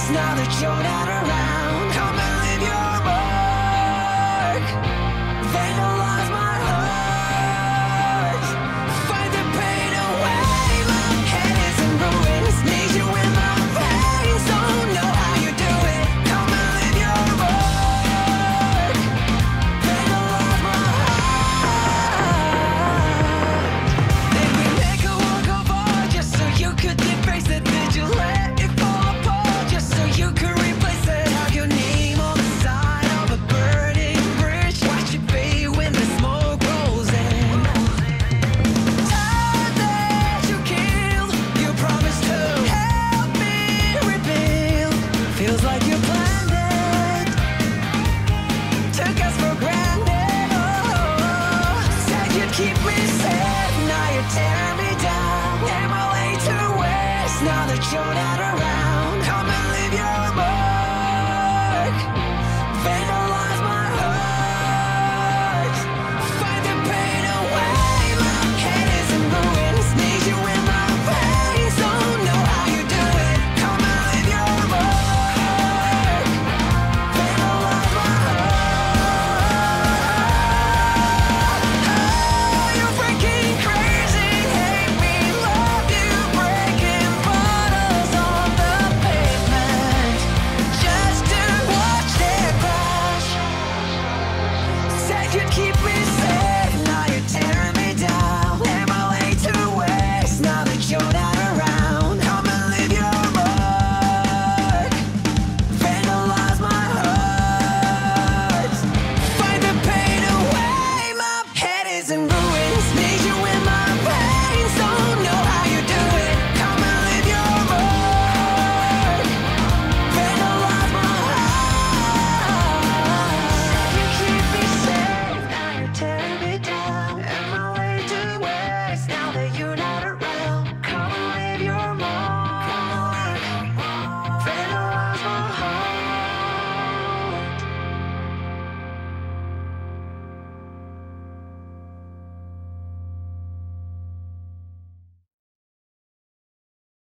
now that you're not around. Come and leave your mark, vandalize my heart. Fight the pain away, my head is in ruins. Need you in my veins, don't know how you do it. Come and leave your mark, vandalize my heart. Did we make a work of art just so you could deface it? Did you let it fall apart just so you could replace it? Have your name on the side of a burning bridge. Watch it fade when the smoke rolls in. Time that you killed, you promised to help me rebuild. Feels like you planned it, took us for granted. Oh, said you'd keep me safe, now you're tearing me down. Am I late to waste now that you're not around? Come and leave your